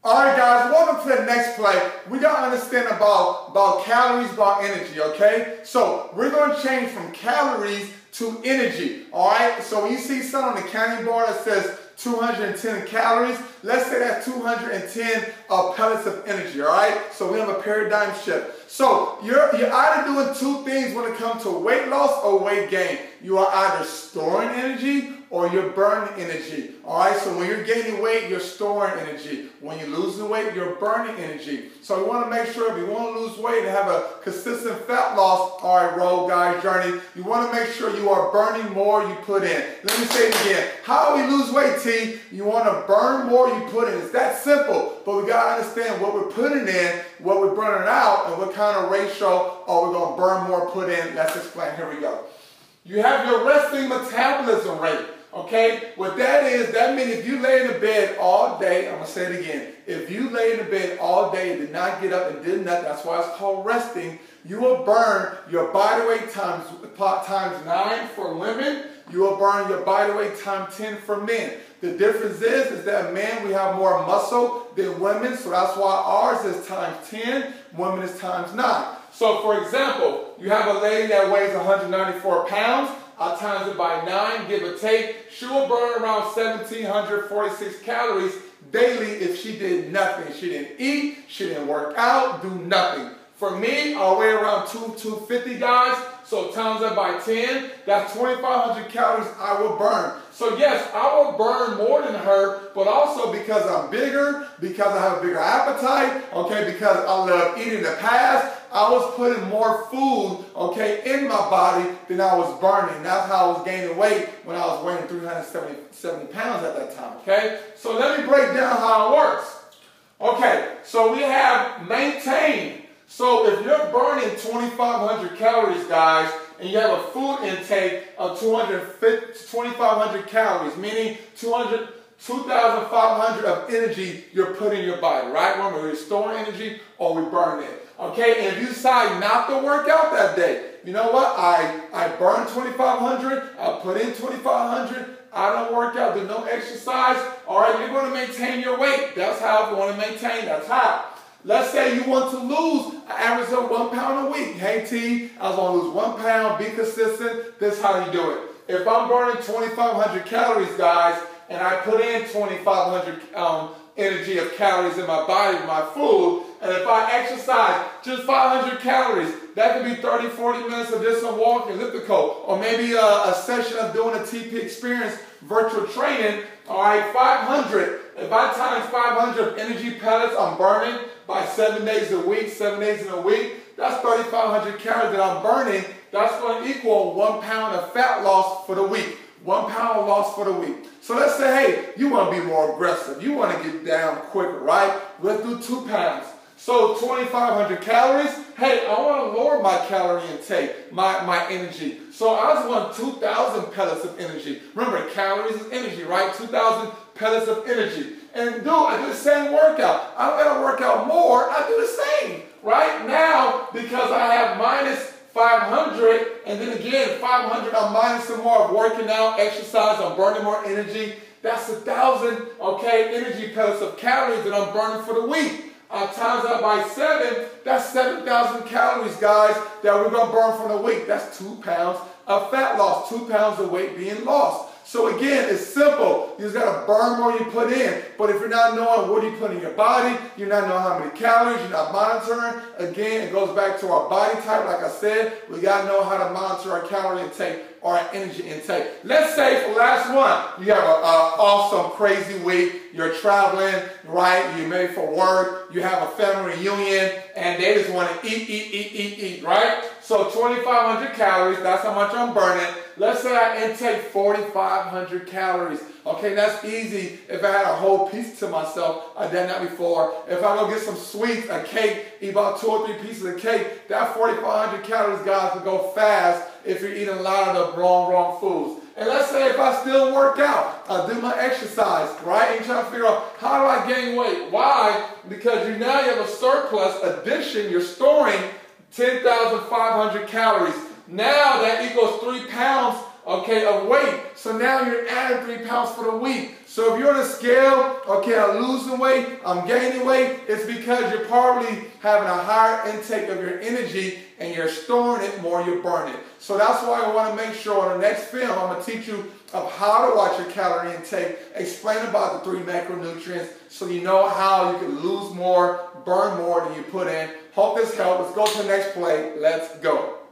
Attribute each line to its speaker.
Speaker 1: All right, guys, welcome to the next play. We got to understand about calories, about energy, okay? So we're going to change from calories to energy, all right? So when you see something on the counting board that says 210 calories, let's say that's 210 pellets of energy, all right? So we have a paradigm shift. So you're either doing two things when it comes to weight loss or weight gain. You are either storing energy or you're burning energy, all right? So when you're gaining weight, you're storing energy. When you're losing weight, you're burning energy. So we want to make sure if you want to lose weight and have a consistent fat loss, all right, road guys journey, you want to make sure you are burning more you put in. Let me say it again. How do we lose weight, T? You want to burn more you put in. It's that simple, but we got to understand what we're putting in, what we're burning out, and what kind of ratio are we going to burn more, put in. Let's explain. Here we go. You have your resting metabolism rate. Okay, what that is, that means if you lay in the bed all day, I'm going to say it again, if you lay in the bed all day and did not get up and did nothing, that's why it's called resting, you will burn your body weight times 9 for women, you will burn your body weight times 10 for men. The difference is that men, we have more muscle than women, so that's why ours is times 10, women is times 9. So for example, you have a lady that weighs 194 pounds, I times it by 9, give or take, she will burn around 1,746 calories daily if she did nothing. She didn't eat, she didn't work out, do nothing. For me, I weigh around 250, guys, so times that by 10, that's 2,500 calories I will burn. So yes, I will burn more than her, but also because I'm bigger, because I have a bigger appetite, okay, because I love eating in the past, I was putting more food, okay, in my body than I was burning. That's how I was gaining weight when I was weighing 370 pounds at that time, okay? So let me break down how it works. Okay, so we have maintain. So if you're burning 2,500 calories, guys, and you have a food intake of 2,500 calories, meaning 2,500 of energy you're putting in your body, right? Remember, we're storing energy or we burn it. Okay, and if you decide not to work out that day, you know what? I burn 2,500, I put in 2,500, I don't work out, do no exercise. All right, you're going to maintain your weight. That's how you want to maintain, that's how. Let's say you want to lose an average of 1 pound a week. Hey T, I was going to lose 1 pound, be consistent. This is how you do it. If I'm burning 2,500 calories, guys, and I put in 2,500 energy of calories in my body, my food, and if I exercise just 500 calories, that could be 30, 40 minutes of just some walking, elliptical, or maybe a session of doing a TP experience, virtual training, all right, 500. If I times 500 of energy pellets I'm burning by 7 days a week, 7 days in a week, that's 3,500 calories that I'm burning. That's going to equal 1 pound of fat loss for the week. 1 pound loss for the week. So let's say, hey, you want to be more aggressive. You want to get down quicker, right? Let's do 2 pounds. So 2,500 calories. Hey, I want to lower my calorie intake, my energy. So I just want 2,000 pellets of energy. Remember, calories is energy, right? 2,000 pellets of energy. And I do the same workout. I don't got to work out more. I do the same. Right now, because I have minus 500, and then again, 500, I'm minus some more of working out, exercise, I'm burning more energy. That's 1,000, okay, energy pellets of calories that I'm burning for the week. I times that by 7, that's 7,000 calories, guys, that we're going to burn for the week. That's 2 pounds of fat loss, 2 pounds of weight being lost. So again, it's simple. You just got to burn more you put in. But if you're not knowing what you put in your body, you're not knowing how many calories, you're not monitoring, again, it goes back to our body type. Like I said, we got to know how to monitor our calorie intake or our energy intake. Let's say for the last one, you have an awesome, crazy week. You're traveling, right? You're made for work. You have a family reunion, and they just want to eat, right? So 2,500 calories, that's how much I'm burning. Let's say I intake 4,500 calories. Okay, that's easy. If I had a whole piece to myself, I've done that before. If I go get some sweets, a cake, eat about 2 or 3 pieces of cake, that 4,500 calories, guys, will go fast if you're eating a lot of the wrong foods. And let's say if I still work out, I do my exercise, right? And trying to figure out, how do I gain weight? Why? Because you have a surplus addition. You're storing 10,500 calories. Now that equals 3 pounds, okay, of weight. So now you're adding 3 pounds for the week. So if you're on a scale, okay, I'm losing weight, I'm gaining weight, it's because you're probably having a higher intake of your energy and you're storing it more, you're burning it. So that's why I want to make sure on the next film, I'm going to teach you of how to watch your calorie intake, explain about the 3 macronutrients so you know how you can lose more, burn more than you put in. Hope this helps. Let's go to the next play. Let's go.